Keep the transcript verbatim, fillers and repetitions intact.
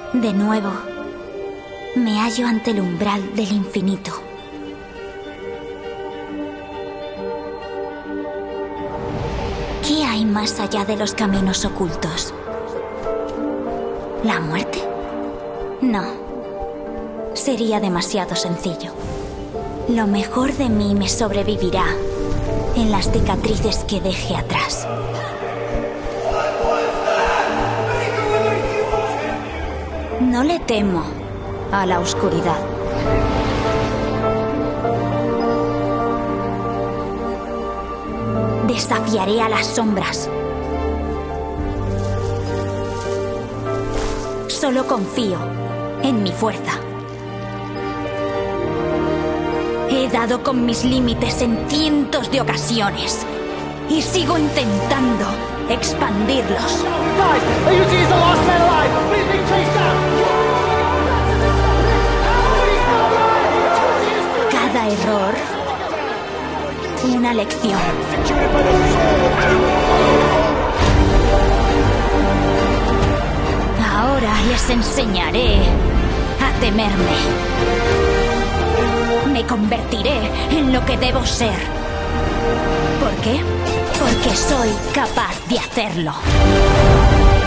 De nuevo, me hallo ante el umbral del infinito. ¿Qué hay más allá de los caminos ocultos? ¿La muerte? No. Sería demasiado sencillo. Lo mejor de mí me sobrevivirá en las cicatrices que deje atrás. No le temo a la oscuridad. Desafiaré a las sombras. Solo confío en mi fuerza. He dado con mis límites en cientos de ocasiones y sigo intentando expandirlos. Cada error, una lección. Ahora les enseñaré a temerme. Me convertiré en lo que debo ser. ¿Por qué? Porque soy capaz de hacerlo.